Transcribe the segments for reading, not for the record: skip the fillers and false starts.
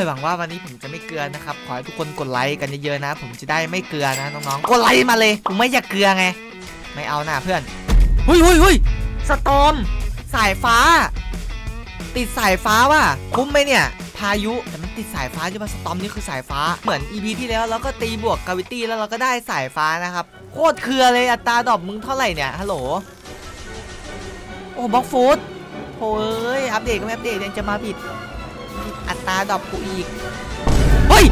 หวังว่าวันนี้ผมจะไม่เกลือนะครับขอให้ทุกคนกดไลค์กันเยอะๆนะผมจะได้ไม่เกลือนะน้องๆกดไลค์มาเลยผมไม่อยากเกลือไงไม่เอาหน้าเพื่อนเฮ้ยสตอมสายฟ้าติดสายฟ้าว่ะคุ้มไหมเนี่ยพายุแต่มันติดสายฟ้าใช่ปะสตอมนี่คือสายฟ้าเหมือน EP ที่แล้วเราก็ตีบวกกาวิตี้แล้วเราก็ได้สายฟ้านะครับโคตรเคือเลยอัตราดรอปมึงเท่าไหร่เนี่ยฮัลโหลโอ้บล็อกฟูดโอ้ยอัปเดตก็ไม่อัปเดตยังจะมาผิดอัตราดรอปกูอีกเฮ้ย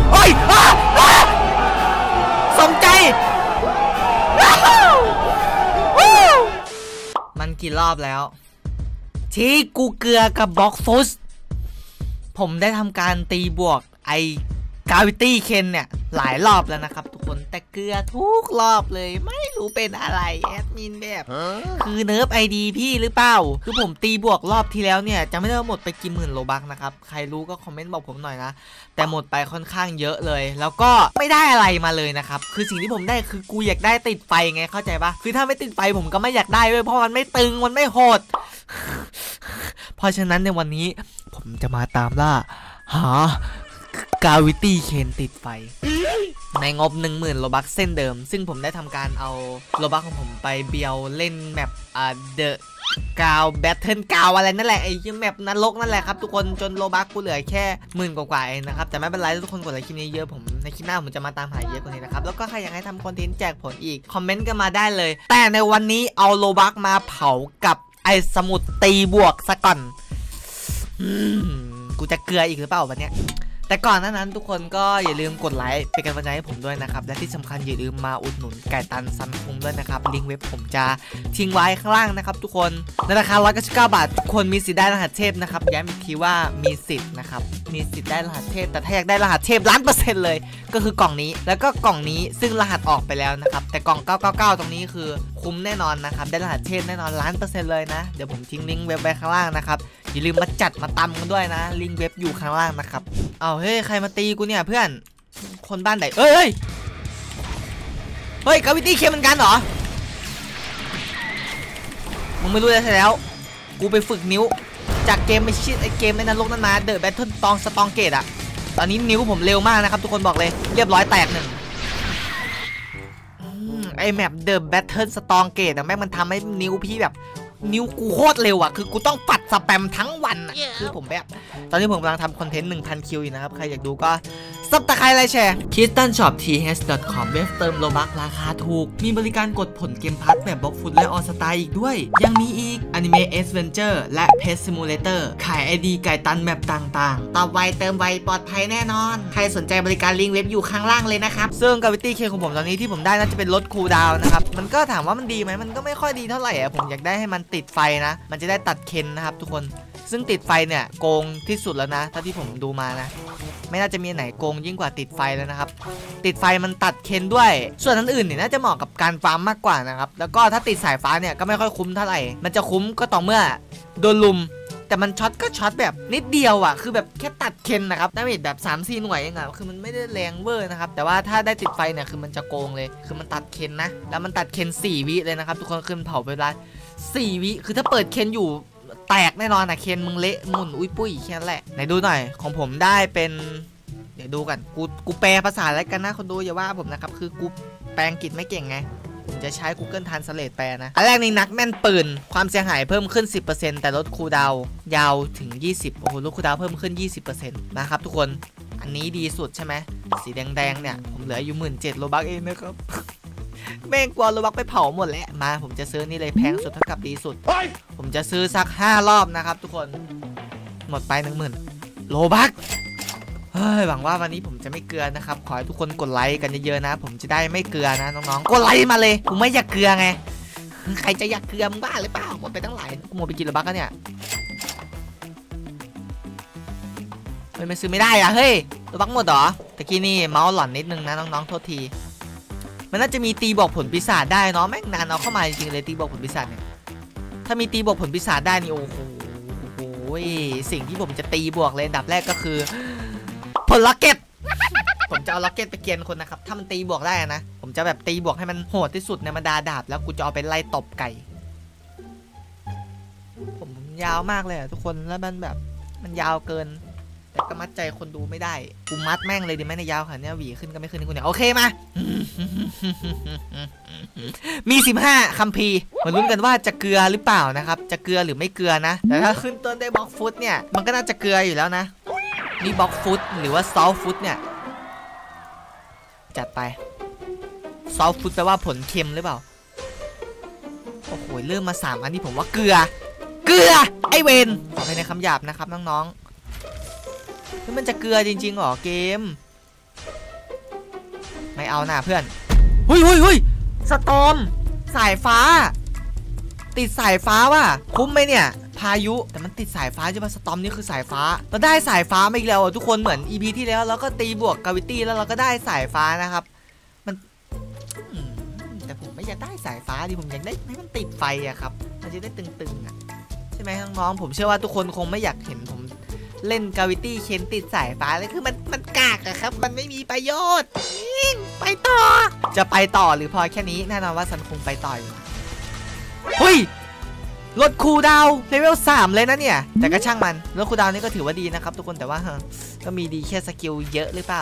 สมใจมันกี่รอบแล้วที่กูเกลือกับบล็อกฟูดผมได้ทำการตีบวกไอกาวิตี้เคนเนี่ยหลายรอบแล้วนะครับทุกคนแต่เกลือทุกรอบเลยไม่รู้เป็นอะไรแอดมินแบบคือเนิร์ฟไอดีพี่หรือเปล่าคือผมตีบวกรอบที่แล้วเนี่ยจะไม่ได้หมดไปกี่หมื่นโลบักนะครับใครรู้ก็คอมเมนต์บอกผมหน่อยนะแต่หมดไปค่อนข้างเยอะเลยแล้วก็ไม่ได้อะไรมาเลยนะครับคือสิ่งที่ผมได้คือกูอยากได้ติดไฟไงเข้าใจปะคือถ้าไม่ติดไฟผมก็ไม่อยากได้เลยเพราะมันไม่ตึงมันไม่โหดเพราะฉะนั้นในวันนี้ผมจะมาตามล่าหากาวิตี้เคนติดไฟในงบ 10,000 โลบักเส้นเดิมซึ่งผมได้ทำการเอาโลบักของผมไปเบียวเล่นแมปเดอะกาวแบทเทิลกาวอะไรนั่นแหละไอ้แมปนรกนั่นแหละครับทุกคนจนโลบักกูเหลือแค่10,000 กว่าเองนะครับแต่ไม่เป็นไรทุกคนกดไลค์คลิปนี้เยอะผมในคลิปหน้าผมจะมาตามหาเยอะกว่านี้นะครับแล้วก็ใครอยากให้ทำคอนเทนต์แจกผลอีกคอมเมนต์กันมาได้เลยแต่ในวันนี้เอาโลบักมาเผากับไอ้สมุดตีบวกซะก่อนกูจะเกลืออีกหรือเปล่าวันเนี้ยแต่ก่อนหน้านั้นทุกคนก็อย่าลืมกดไลค์เป็นกำลังใจให้ผมด้วยนะครับและที่สำคัญอย่าลืมมาอุดหนุนไก่ตันซัมซุงด้วยนะครับลิงก์เว็บผมจะทิ้งไว้ข้างล่างนะครับทุกคนในราคา199 บาททุกคนมีสิทธิ์ได้รหัสเทพนะครับย้ำอีกทีว่ามีสิทธิ์นะครับมีสิทธิ์ได้รหัสเทพแต่ถ้าอยากได้รหัสเทพ1,000,000%เลยก็คือกล่องนี้แล้วก็กล่องนี้ซึ่งรหัสออกไปแล้วนะครับแต่กล่อง999ตรงนี้คือคุ้มแน่นอนนะครับได้รหัสเทพแน่นอน1,000,000%เลยนะเดี๋ยวผมทิ้งลิงก์เว็บไว้ข้างล่างนะครับอย่าลืมมาจัดมาตำกันด้วยนะลิงก์เว็บอยู่ข้างล่างนะครับเอาเฮ้ยใครมาตีกูเนี่ยเพื่อนคนบ้านไหนเฮ้ยกาวิตี้เค็มเหมือนกันเหรอมึงไม่รู้แล้วใช่แล้วกูไปฝึกนิ้วจากเกมไม่ชิดไอเกมในนรกนั้นมาเดอะแบทเทิลสตองเกตอะตอนนี้นิ้วผมเร็วมากนะครับทุกคนบอกเลยเรียบร้อยแตกหนึ่งไอแมปเดอะแบทเทิลสตองเกตอะแม่งมันทำให้นิ้วพี่แบบนิ้วกูโคตรเร็วอ่ะคือกูต้องปัดสแปมทั้งวันอ่ะคือผมแบบตอนนี้ผมกำลังทำคอนเทนต์ 1,000 คิวอยู่นะครับใครอยากดูก็ซับตะไคร้ไลค์แชร์ KristanShopTH.com เว็บเติมโลบักราคาถูกมีบริการกดผลเกมพัทแบบบล็อกฟุตและออสตาอีกด้วยยังมีอีก Anime Adventure และ Pet Simulator ขาย ID ไก่ตันแมปต่างๆตอบไวเติมไวปลอดภัยแน่นอนใครสนใจบริการลิงก์เว็บอยู่ข้างล่างเลยนะครับซึ่ง Gravity Ken ของผมตอนนี้ที่ผมได้น่าจะเป็นลดคูลดาวน์นะครับมันก็ถามว่ามันดีไหมมันก็ไม่ค่อยดีเท่าไหร่อ่ะผมอยากได้ให้มันติดไฟนะมันจะได้ตัดเคนนะครับทุกคนซึ่งติดไฟเนี่ยโกงที่สุดแล้วนะถ้าที่ผมดูมานะไม่น่าจะมีไหนโกงยิ่งกว่าติดไฟแล้วนะครับติดไฟมันตัดเคนด้วยส่วนอันอื่นเนี่ยน่าจะเหมาะกับการฟาร์มมากกว่านะครับแล้วก็ถ้าติดสายฟ้าเนี่ยก็ไม่ค่อยคุ้มเท่าไหร่มันจะคุ้มก็ต่อเมื่อโดนลุมแต่มันช็อตก็ช็อตแบบนิดเดียวอ่ะคือแบบแค่ตัดเคนนะครับดาเมจแบบ 3-4 หน่วยเองอ่ะคือมันไม่ได้แรงเวอร์นะครับแต่ว่าถ้าได้ติดไฟเนี่ยคือมันจะโกงเลยคือมันตัดเคนนะแล้วมันตัดเคน4 วิเลยนะครับทุกคนขึ้นเผาไปเวลา4 วิคือถ้าเปิดเคนอยู่แตกแน่นอนนะเคนมึงเละหมุนอุ้ยปุ้ยแค่นั้นแหละไหนดูหน่อยของผมได้เป็นเดี๋ยวดูกันกูแปลภาษาอะไรกันนะคนดูอย่าว่าผมนะครับคือกูแปลอังกฤษไม่เก่งไงผมจะใช้ Google Translate แปลนะอันแรกในนักแม่นปืนความเสียหายเพิ่มขึ้น 10% แต่ลดคูลดาวน์ยาวถึง20โอ้โหลดคูลดาวน์เพิ่มขึ้น 20% นะครับทุกคนอันนี้ดีสุดใช่ไหมสีแดงๆเนี่ยผมเหลืออยู่17,000 โลบักเองนะครับแม่งกลัวโลบักไปเผาหมดแล้วมาผมจะซื้อนี่เลยแพงสุดเท่ากับดีสุดผมจะซื้อสัก5 รอบนะครับทุกคนหมดไป 10,000 โลบักหวังว่าวันนี้ผมจะไม่เกลือนะครับขอให้ทุกคนกดไลค์กันเยอะๆนะผมจะได้ไม่เกลือนะน้องๆกดไลค์มาเลยผมไม่อยากเกลือไงใครจะอยากเกลือมึงบ้าหรือเปล่าหมดไปตั้งหลายกูหมดไปกี่โลบักแล้วเนี่ยเฮ้ยมันซื้อไม่ได้อะเฮ้ยโลบักหมดเหรอตะกี้นี่เมาส์หล่อนนิดนึงนะน้องๆโทษทีมันน่าจะมีตีบอกผลปีศาจได้เนาะแม่งนานเอาเข้ามาจริงๆเลยตีบอกผลปีศาจเนี่ยถ้ามีตีบอกผลปีศาจได้นี่โอ้โหสิ่งที่ผมจะตีบวกเลยอันดับแรกก็คือผลล็อกเก็ตผมจะเอาล็อกเก็ตไปเกียนคนนะครับถ้ามันตีบวกได้นะผมจะแบบตีบวกให้มันโหดที่สุดในบรรดาดาบแล้วกูจะเอาไปไล่ตบไก่ผมยาวมากเลยทุกคนแล้วมันแบบมันยาวเกินแต่ก็มัดใจคนดูไม่ได้กูมัดแม่งเลยดิแม่ในยาวค่ะเนี่ยหวีขึ้นก็ไม่ขึ้นกูเนี่ยโอเคมามี15คัมภีร์มาลุ้นกันว่าจะเกลือหรือเปล่านะครับจะเกลือหรือไม่เกลือนะแต่ถ้าขึ้นต้นได้บล็อกฟุตเนี่ยมันก็น่าจะเกลืออยู่แล้วนะนี่บล็อกฟุตหรือว่าซอลฟุตเนี่ยจัดไปซอลฟุตแปลว่าผลเค็มหรือเปล่าโอ้โหเริ่มมา3อันนี้ผมว่าเกลือไอเวนขอไปในคำหยาบนะครับน้องๆนี่มันจะเกลือจริงๆหรอเกมไม่เอาหน่าเพื่อนเฮ้ยสตอมสายฟ้าติดสายฟ้าว่ะคุ้มไหมเนี่ยพายุแต่มันติดสายฟ้าใช่ปะสตอมนี่คือสายฟ้าเราได้สายฟ้ามาอีกแล้วทุกคนเหมือน EP ที่แล้วเราก็ตีบวกกาวิตี้แล้วเราก็ได้สายฟ้านะครับมันแต่ผมไม่อยากได้สายฟ้าดิผมอยากได้ให้มันติดไฟอะครับมันจะได้ตึงๆอะใช่ไหมน้องๆผมเชื่อว่าทุกคนคงไม่อยากเห็นผมเล่นกาวิตี้เค้นติดสายฟ้าเลยคือมันกากอะครับมันไม่มีประโยชน์ไปต่อจะไปต่อหรือพอแค่นี้แน่นอนว่าซันคงไปต่ออยู่เฮ้ยลดคูลดาวน์เลเวล3เลยนะเนี่ยแต่ก็ช่างมันลดคูลดาวน์นี่ก็ถือว่าดีนะครับทุกคนแต่ว่าก็มีดีแค่สกิลเยอะหรือเปล่า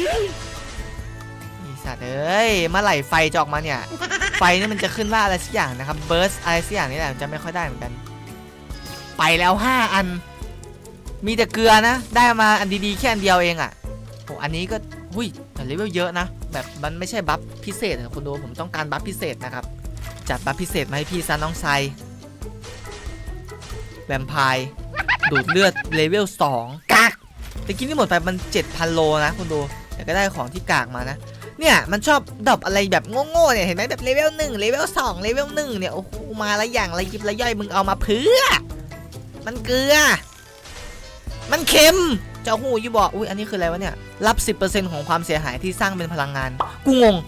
อีสัตว์เอ้ยเมื่อไหร่ไฟจะออกมาเนี่ยไฟนี่มันจะขึ้นว่าอะไรสักอย่างนะครับเบิร์สอะไรสักอย่างนี่แหละจะไม่ค่อยได้เหมือนกันไปแล้ว5อันมีแต่เกลือนะได้มาอันดีๆแค่อันเดียวเองอ่ะโอ้อันนี้ก็หุ้ยแต่เลเวลเยอะนะแบบมันไม่ใช่บัฟพิเศษคุณดูผมต้องการบัฟพิเศษนะครับจัดบัฟพิเศษมาให้พี่ซะน้องไซแวมไพร์ดูดเลือดเลเวล2กากแต่กินที่หมดไปมัน 7,000 โลนะคุณดูแต่ก็ได้ของที่กากมานะเนี่ยมันชอบดรอปอะไรแบบโง่ๆเนี่ยเห็นไหมแบบเลเวล1เลเวล2เลเวล1เนี่ยโอ้โหมาละอย่างละยิบละย่อยมึงเอามาเพื่อมันเกลือมันเค็มเจ้าหูยี่บอกอุ้ยอันนี้คืออะไรวะเนี่ยรับ 10% ของความเสียหายที่สร้างเป็นพลังงานกูงง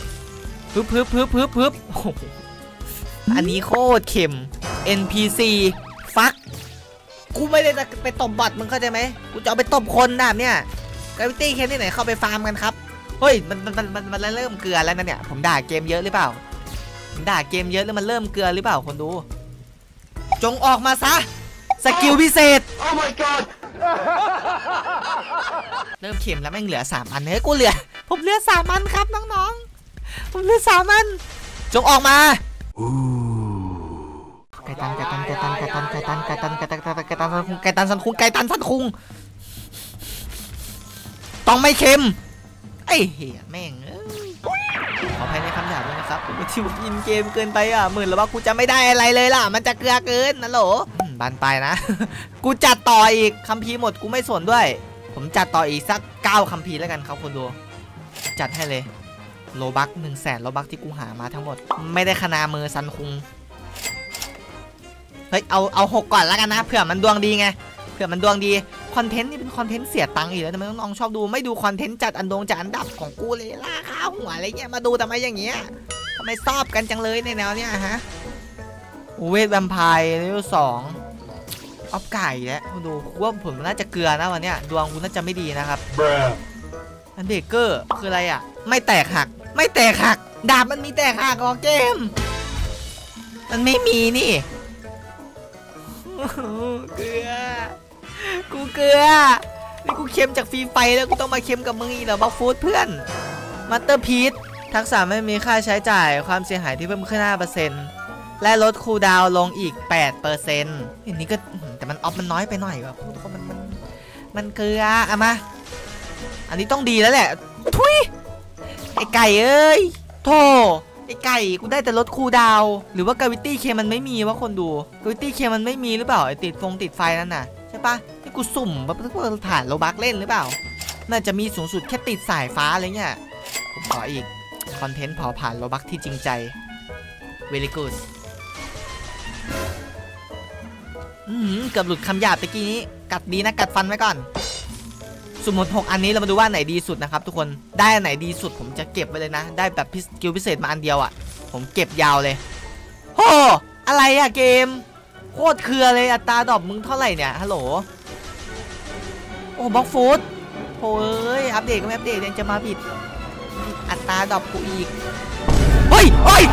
พึบอันนี้โคตรเค็ม NPC ฟักกูไม่ได้ไปตบบอทมึงเข้าใจไหมกูจะเอาไปตบคนแบบเนี่ยกราวิตี้เคนที่ไหนเข้าไปฟาร์มกันครับเฮ้ยมันเริ่มเกลือแล้วนะเนี่ยผมด่าเกมเยอะหรือเปล่าผมด่าเกมเยอะแล้วมันเริ่มเกลือหรือเปล่าคนดูจงออกมาซะสกิลพิเศษ Oh my god เริ่มเค็มแล้วแม่งเหลือ3อันเฮ้ยผมเหลือ3อันครับน้องๆผมเหลือ3อันจงออกมาไก่ตันสันคุงต้องไม่เค็มไอ้เหี้ยแม่งขออภัยในคำหยาบด้วยนะครับที่ผมยินเกมเกินไปอ่ะหมื่นแล้วว่ากูจะไม่ได้อะไรเลยล่ะมันจะเกลือเกินนะโหลบานไปนะกูจัดต่ออีกคัมภีร์หมดกูไม่สนด้วยผมจัดต่ออีกสัก9คัมภีร์แล้วกันครับคุณดูจัดให้เลยโลบัก100,000โลบักที่กูหามาทั้งหมดไม่ได้ขนามือซันคุงเฮ้ยเอา6ก่อนแล้วกันนะเผื่อมันดวงดีไงเผื่อมันดวงดีคอนเทนต์นี่เป็นคอนเทนต์เสียตังค์อีกแล้วทำไมน้องชอบดูไม่ดูคอนเทนต์จัดอันดับของกูเลยล่าข้าวหัวอะไรเงี้ยมาดูทำไมอย่างเงี้ยทำไมชอบกันจังเลยในแนวเนี้ยฮะเวทแวมไพร์เลเวล2ออฟไก่แล้วคุณดูว่าผมน่าจะเกลือนะวันเนี้ยดวงกูน่าจะไม่ดีนะครับอันเบเกอร์คืออะไรอ่ะไม่แตกหักดาบมันมีแตกหักเกมมันไม่มีนี่เกลือกูเกลือนี่กูเค็มจากฟรีไฟแล้วกูต้องมาเค็มกับมึงอีกเหรอบัฟฟูดเพื่อนมัตเตอร์พีททักษะไม่มีค่าใช้จ่ายความเสียหายที่เพิ่มขึ้น 5% และลดคูลดาวน์ลงอีก 8% อันนี้ก็แต่มันออฟมันน้อยไปหน่อยว่ะทุกคนมันเกลืออะมาอันนี้ต้องดีแล้วแหละทุยไอไก่เอ้ยโธ่ไอไก่กูได้แต่ลดคูลดาวน์หรือว่ากาวิตี้เคมันไม่มีวะคนดูกาวิตี้เคมันไม่มีหรือเปล่าไอติดไฟนั่นน่ะใช่ปะที่กูสุ่มแบบผ่านโลบักเล่นหรือเปล่าน่าจะมีสูงสุดแค่ติดสายฟ้าอะไรเงี้ยผมขออีกคอนเทนต์ผ่านโลบักที่จริงใจ very good เกือบหลุดคำหยาบตะกี้นี้กัดดีนะกัดฟันไว้ก่อนสมมติ6อันนี้เรามาดูว่าไหนดีสุดนะครับทุกคนได้อันไหนดีสุดผมจะเก็บไว้เลยนะได้แบบสกิลพิเศษมาอันเดียวอ่ะผมเก็บยาวเลยโอ้อะไรอะเกมโคตรเครือเลยอัตราดรอปมึงเท่าไหร่เนี่ยฮัลโหลโอ้บล็อกฟูดโอ้ยอัปเดตก็ไม่อัปเดตยังจะมาผิดอัตราดรอปกูอีกเฮ้ย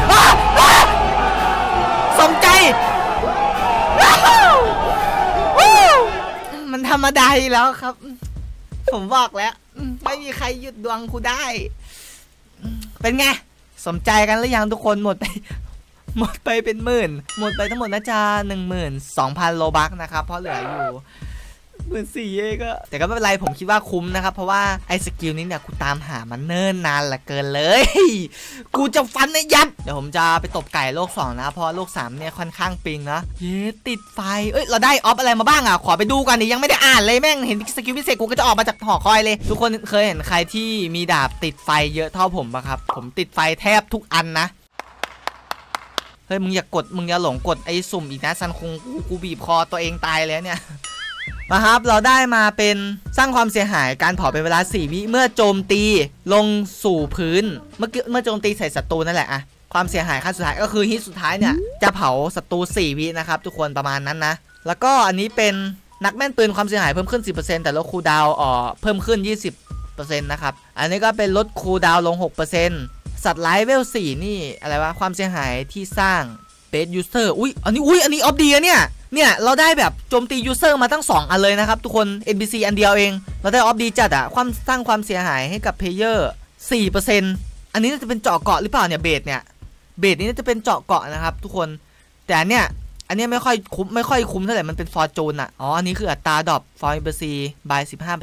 สมใจมันธรรมดาแล้วครับผมบอกแล้วไม่มีใครหยุดดวงกูได้เป็นไงสมใจกันหรือยังทุกคนหมดไปเป็นหมื่นหมดไปทั้งหมดน่าจะ 12,000 โลบัคนะครับเพราะเหลืออยู่14,000เองก็แต่ก็ไม่เป็นไรผมคิดว่าคุ้มนะครับเพราะว่าไอ้สกิลนี้เนี่ยกูตามหามันเนิ่นนานเหลือเกินเลยกูจะฟันในยับเดี๋ยวผมจะไปตบไก่โลก2นะเพราะโลก3เนี่ยค่อนข้างปิงนะเย้ติดไฟเราได้ออฟอะไรมาบ้างอ่ะขอไปดูกันดิยังไม่ได้อ่านเลยแม่งเห็นสกิลพิเศษกูก็จะออกมาจากหอคอยเลยทุกคนเคยเห็นใครที่มีดาบติดไฟเยอะเท่าผมปะครับผมติดไฟแทบทุกอันนะเฮ้ยมึงอย่ากดมึงอย่าหลงกดไอ้สุ่มอีกนะซันคงกูบีบคอตัวเองตายแล้วเนี่ยนะครับเราได้มาเป็นสร้างความเสียหายการเผาเป็นเวลา4 วิเมื่อโจมตีลงสู่พื้นเมื่อโจมตีใส่ศัตรูนั่นแหละอะความเสียหายขั้นสุดท้ายก็คือฮิตสุดท้ายเนี่ยจะเผาศัตรู4 วินะครับทุกคนประมาณนั้นนะแล้วก็อันนี้เป็นนักแม่นปืนความเสียหายเพิ่มขึ้น 10% แต่ลดคูลดาวน์เพิ่มขึ้น 20% นะครับอันนี้ก็เป็นลดคูลดาวน์ลง 6%สัตว์ไลฟ์เวล 4นี่อะไรวะความเสียหายที่สร้างเบสยูเซอร์อันนี้ออฟดีอะเนี่ยเราได้แบบโจมตียูเซอร์มาตั้ง2 อันเลยนะครับทุกคน NPC อันเดียวเองเราได้ออฟดีจัดอะสร้างความเสียหายให้กับเพลเยอร์ 4% อันนี้น่าจะเป็นเจาะเกาะหรือเปล่าเนี่ยเบสนี้น่าจะเป็นเจาะเกาะนะครับทุกคนแต่อันเนี้ยไม่ค่อยคุ้มเท่าไหร่มันเป็นฟอร์จูนอะอันนี้คืออัตราดรอปฟอร์เบอร์ซีบาย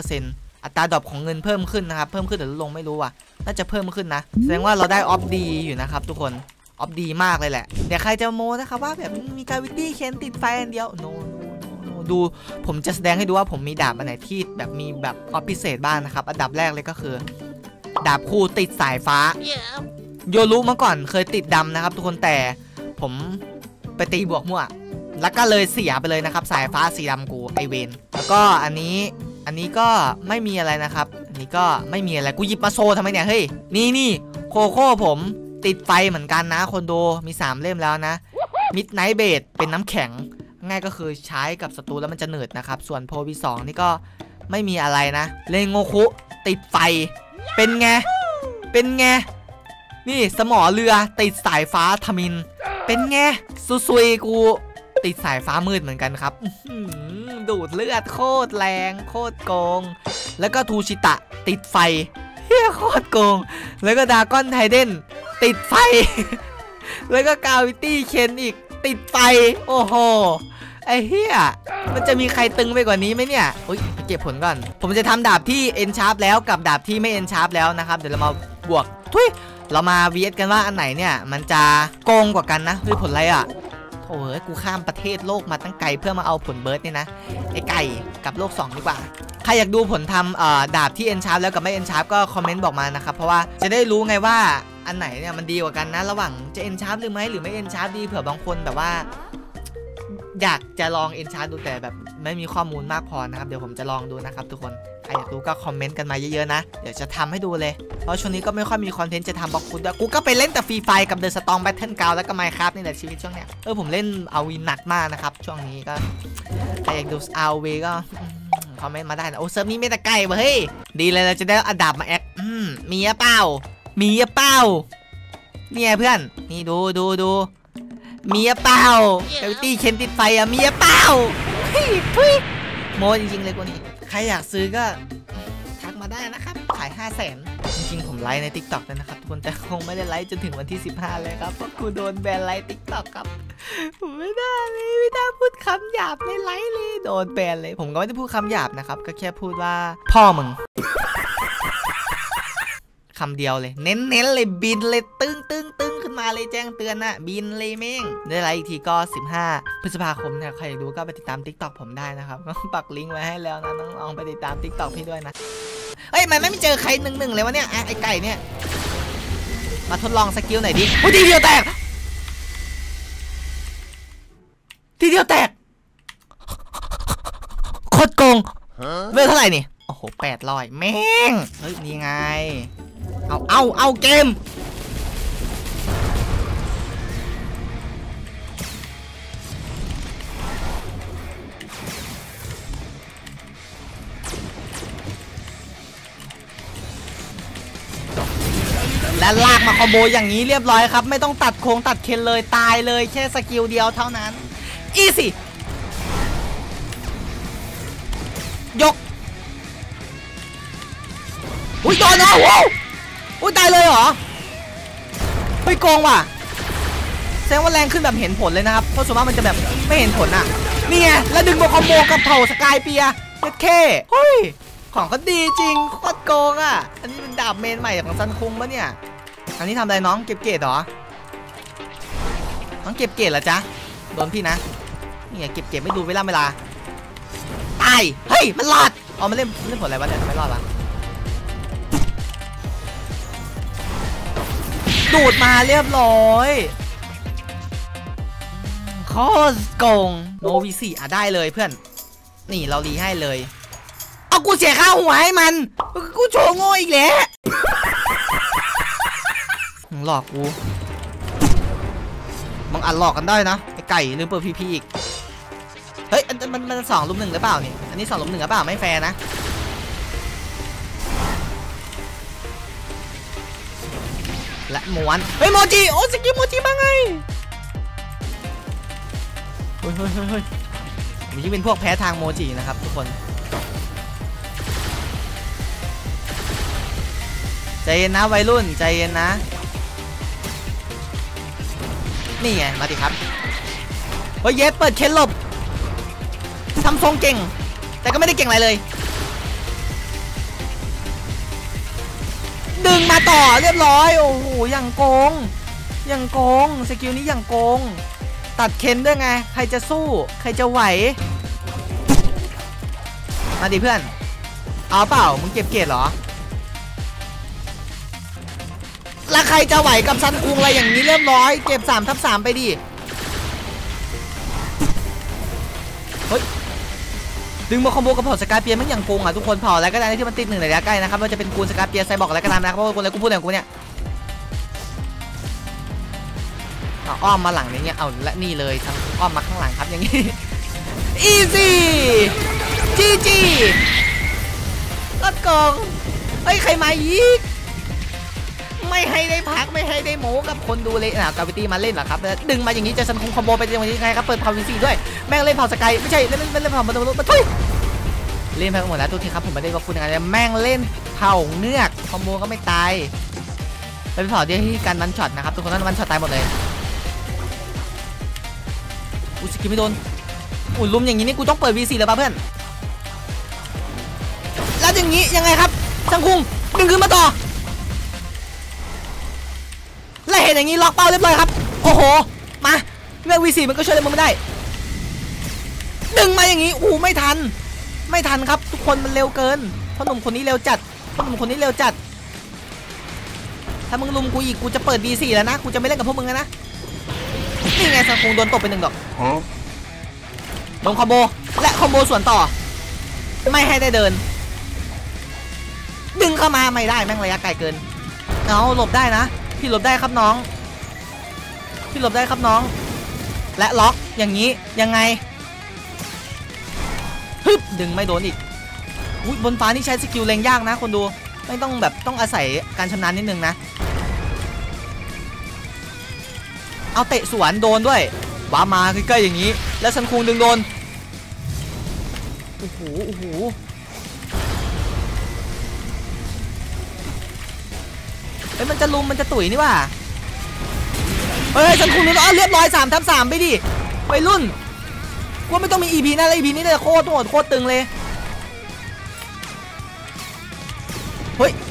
15% อัตราดรอปของเงินเพิ่มขึ้นนะครับเพิ่มขึ้นหรือลงไม่รู้อะน่าจะเพิ่มขึ้นนะแสดงว่าเราได้ออฟดีอยู่นะครับทุกคนออฟดีมากเลยแหละเดี๋ยวใครจะโม้นะครับว่าแบบมีกาวิตี้เคนติดไฟอันเดียวโนดูผมจะแสดงให้ดูว่าผมมีดาบอันไหนที่แบบมีแบบออฟพิเศษบ้างนะครับอันดับแรกเลยก็คือดาบคู่ติดสายฟ้าโยรู้มาก่อนเคยติดดำนะครับทุกคนแต่ผมไปตีบวกมั่วแล้วก็เลยเสียไปเลยนะครับสายฟ้าสีดำกูไอเวนแล้วก็อันนี้ก็ไม่มีอะไรนะครับอันนี้ก็ไม่มีอะไรกูหยิบมาโชว์ทำไมเนี่ยเฮ้ยนี่โคโค่ผมติดไฟเหมือนกันนะคนดูมี3 เล่มแล้วนะมิดไนท์เบดเป็นน้ำแข็งง่ายก็คือใช้กับศัตรูแล้วมันจะหนืดนะครับส่วนโพวี2นี่ก็ไม่มีอะไรนะเลงโงคุติดไฟเป็นไงนี่สมอเรือติดสายฟ้าทมินเป็นไงซุยกูติดสายฟ้ามืดเหมือนกันครับดูดเลือดโคตรแรงโคตรโกงแล้วก็ทูชิตะติดไฟเฮียโคตรโกงแล้วก็ดากอนไทเดนติดไฟแล้วก็กาวิตี้เคนอีกติดไฟโอ้โหไอ้เฮียมันจะมีใครตึงไปกว่านี้ไหมเนี่ยไปเก็บผลก่อนผมจะทำดาบที่เอ็นชาร์ปแล้วกับดาบที่ไม่เอ็นชาร์ปแล้วนะครับเดี๋ยวเรามาบวกเรามาเวียดกันว่าอันไหนเนี่ยมันจะโกงกว่ากันนะผลอะไรอ่ะโถ่กูข้ามประเทศโลกมาตั้งไกลเพื่อมาเอาผลเบิร์ดเนี่ยนะไอ้ไก่กับโลก2ดีกว่าใครอยากดูผลทำดาบที่เอ็นชาร์ปแล้วกับไม่เอ็นชาร์ปก็คอมเมนต์บอกมานะครับเพราะว่าจะได้รู้ไงว่าอันไหนเนี่ยมันดีกว่ากันนะระหว่างจะเอ็นชาร์ปหรือไม่เอ็นชาร์ปดีเผื่อบางคนแบบว่าอยากจะลองเอ็นชาร์ปดูแต่แบบไม่มีข้อมูลมากพอนะครับเดี๋ยวผมจะลองดูนะครับทุกคนใครอยากดูก็คอมเมนต์กันมาเยอะๆนะเดี๋ยวจะทำให้ดูเลยเพราะช่วงนี้ก็ไม่ค่อยมีคอนเทนต์จะทำบล็อกฟุตกูก็ไปเล่นแต่ฟรีไฟกับเดอะสตอร์มแบทเทิลกราวด์แล้วก็ไมน์คราฟต์นี่แหละชีวิตช่วงเนี้ยผมเล่นเอาวีหนักมากนะครับช่วงนี้ก็ใครอยากดูเอาวีก็คอมเมนต์มาได้นะเซิร์ฟนี้ไม่แต่ไกลเฮ้ยดีเลยเราจะได้อันดับมาแอคมีเปล่าเนี่ยเพื่อนนี่ดูมีเปล่าเอลตี้เคนติดไฟอะมีเปล่าพุยโมจริงๆเลยกูนี่ใครอยากซื้อก็ทักมาได้นะครับขาย500,000จริงๆผมไลฟ์ใน TikTok เลยนะครับทุกคนแต่คงไม่ได้ไลฟ์จนถึงวันที่15เลยครับเพราะกูโดนแบนไลฟ์ TikTok ครับผมไม่ได้พูดคำหยาบในไลฟ์เลยโดนแบนเลยผมก็ไม่ได้พูดคำหยาบนะครับก็แค่พูดว่าพ่อมึงคำเดียวเลยเน้นเลยบินเลยตึ้งขึ้นมาเลยแจ้งเตือนนะบินเลยเม้งได้ไลฟ์อีกทีก็15 พฤษภาคมเนี่ยใครอยากดูก็ไปติดตาม TikTok ผมได้นะครับก็ปักลิงก์ไว้ให้แล้วนะน้องๆไปติดตาม TikTok พี่ด้วยนะมันไม่เจอใคร1-1เลยวะเนี่ยไอ้ไก่เนี่ยมาทดลองสกิลหน่อยดิทีเดียวแตกโคตรโกงเวลเท่าไหร่นี่โอ้โห800แม่งนี่ไงเอาเกมและลากมาคอมโบอย่างนี้เรียบร้อยครับไม่ต้องตัดโค้งตัดเคนเลยตายเลยแค่สกิลเดียวเท่านั้นอีซี่ยกอุ้ยโดนเหรอโว้อุ้ยตายเลยเหรอเฮ้ยโกงว่ะแสดงว่าแรงขึ้นแบบเห็นผลเลยนะครับเพราะส่วนมากมันจะแบบไม่เห็นผลอ่ะนี่ไงแล้วดึงมาคอมโบกับเผ่าสกายเปียเจ็ดเคเฮ้ยของเขาดีจริงโคตรโกงอ่ะอันนี้เป็นดาบเมนใหม่ของซันคุงปะเนี่ยอันนี้ทำอะไรน้องเก็บเกรดเหรอน้องเก็บเกรดเหรอจ๊ะโดนพี่นะนี่ไงเก็บไม่ดูเวลาตายเฮ้ยมันรอดเอามาเล่นผลอะไรวะเนี่ยไม่รอดละดูดมาเรียบร้อยโคตรโกงโนวีสี่อ่ะได้เลยเพื่อนนี่เรารีให้เลยเอากูเสียค่าหัวให้มันกูโชว์โง่อีกแล้วหลอกกูบางอันหลอกกันได้นะไอ้ไก่ลืมเปิดพีอีกเฮ้ยมัน2 ลุม 1หรือเปล่านี่อันนี้2 ลุม 1หรือเปล่าไม่แฟร์นะและม้วนเฮ้ยโมจิโอ้สกิลโมจิมาไงเฮ้ยผมจะเป็นพวกแพ้ทางโมจินะครับทุกคนใจเย็นนะวัยรุ่นใจเย็นนะนี่ไงมาดิครับเฮ้ยเย็บเปิดเคนหลบทำทรงเก่งแต่ก็ไม่ได้เก่งอะไรเลยดึงมาต่อเรียบร้อยโอ้โหอย่างโกงสกิลนี้อย่างโกงตัดเคนด้วยไงใครจะสู้ใครจะไหวมาดิเพื่อนเอาเปล่ามึงเก็บเกรดเหรอแล้วใครจะไหวกับซันคุงอะไรอย่างนี้เรียบร้อยเก็บ3/3ไปดิเฮ้ยดึงมาคอมโบกับเผ่าสกายเปียมันอย่างโกงอ่ะทุกคนเผ่าอะไรก็ได้ที่มันติด1ในระยะใกล้นะครับว่าจะเป็นกูนสกายเปียไซบอร์กอะไรก็ตามนะครับเพราะว่ากูอะไรกูพูดอะไรของกูเนี่ยอ้อมมาหลังนี้เนี่ยเอาและนี่เลยซันคุงอ้อมมาข้างหลังครับอย่างนี้อีซี่จีรถกองเฮ้ยใครมาอีกไม่ให้ได้พักไม่ให้ได้โม้กับคนดูเลยกาวิตี้มาเล่นเหรอครับดึงมาอย่างนี้จะซันคุงคอมโบไปยังไงครับเปิดเผาวีซีด้วยแม่งเล่นเผาสกายไม่ใช่เล่นเผามาตัวมาทุยเล่นไปหมดแล้วทุกทีครับผมไม่ได้ว่าคุณยังไงแม่งเล่นเผาเงือกคอมโบก็ไม่ตายไปเผาที่การวันช็อตนะครับทุกคนนั้นวันช็อตตายหมดเลยอุสกิไม่โดนอุ่นลุมอย่างนี้นี่กูต้องเปิด V4 เลยป่ะเพื่อนแล้วอย่างนี้ยังไงครับซันคุงดึงขึ้นมาต่อและเห็นอย่างนี้ล็อกเป้าเรียบร้อยครับโอ้โหมาเรื่อง V4 มันก็ช่วยอะไรมึงไม่ได้ดึงมาอย่างนี้อู้ไม่ทันครับทุกคนมันเร็วเกินพ่อหนุ่มคนนี้เร็วจัดถ้ามึงลุมกูอีกกูจะเปิด V4 แล้วนะกูจะไม่เล่นกับพวกมึงแล้วนะนี่ไงซันคุงโดนตบไป1 ดอกลงคอมโบและคอมโบส่วนต่อไม่ให้ได้เดินดึงเข้ามาไม่ได้แม่งระยะไกลเกินเอาหลบได้นะพี่หลบได้ครับน้องและล็อกอย่างนี้ยังไงฮึบดึงไม่โดนอีกอุ้ยบนฟ้านี่ใช้สกิลเล็งยากนะคนดูไม่ต้องแบบต้องอาศัยการชำนาญนิดนึงนะเอาเตะสวนโดนด้วยว้ามาใกล้ๆอย่างนี้แล้วซันคุงดึงโดนโอ้โหเฮ้ยมันจะลุมมันจะตุ๋ยนี่ว่าเฮ้ยซันคุงดึงโดนเรียบร้อย3/3ไปดิวัยรุ่นกูไม่ต้องมี EP นะแล้ว EP นี้เนี่ยโคตรโหดโคตรตึงเลยเฮ้ย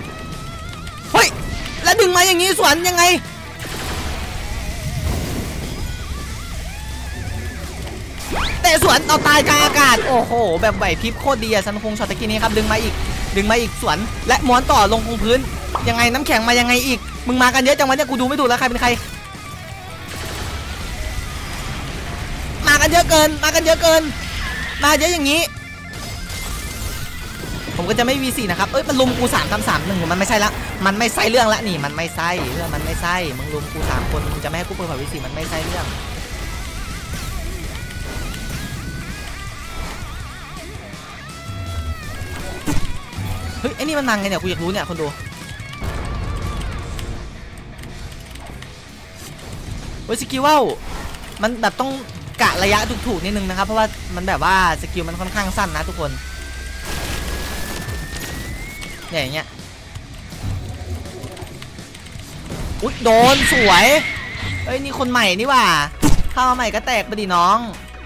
แล้วดึงมาอย่างนี้สวนยังไงแต่สวนเอาตายกลางอากาศโอ้โหแบบไหวพริบโคตรดีอะซันคุงช็อตตะกี้นี้ครับดึงมาอีกสวนและม้วนต่อลงคงพื้นยังไงน้ำแข็งมายังไงอีกมึงมากันเยอะจังวะเนี่ยกูดูไม่ถูกแล้วใครเป็นใครมากันเยอะเกินมาเยอะอย่างนี้ผมก็จะไม่ V4 นะครับมันลุมกู3/3มันไม่ใช่ละมันไม่ใช่เรื่องละนี่มันไม่ใช่เรื่องมันไม่ใช่มึงลุมกู3 คนมึงจะไม่ให้กูเปิดเผย V4 มันไม่ใช่เรื่องเฮ้ยไอ้นี่มันมังไงเนี่ยกูอยากรู้เนี่ยคนดูสกิลว่ามันแบบต้องกะระยะถูกๆนิดนึงนะครับเพราะว่ามันแบบว่าสกิลมันค่อนข้างสั้นนะทุกคนเนี่ยอย่างเงี้ยอุ๊ยโดนสวยเฮ้ยนี่คนใหม่นี่ว่าเข้ามาใหม่ก็แตกไปดิน้อง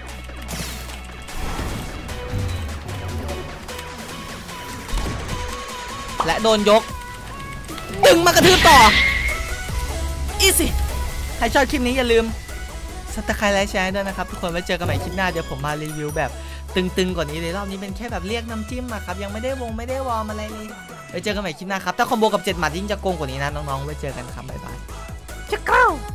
และโดนยกดึงมากระทืบต่ออีสิใครชอบคลิปนี้อย่าลืมซับสไครต์ไลค์แชร์ด้วยนะครับทุกคนไว้เจอกันใหม่คลิปหน้าเดี๋ยวผมมารีวิวแบบตึงๆกว่านี้เลยรอบนี้เป็นแค่แบบเรียกน้ำจิ้มอะครับยังไม่ได้วอร์มอะไรเลยไว้เจอกันใหม่คลิปหน้าครับถ้าคอมโบกับ7 หมัดยิ่งจะโกงกว่านี้นะน้องๆไว้เจอกันครับบ๊ายบายจะเก้า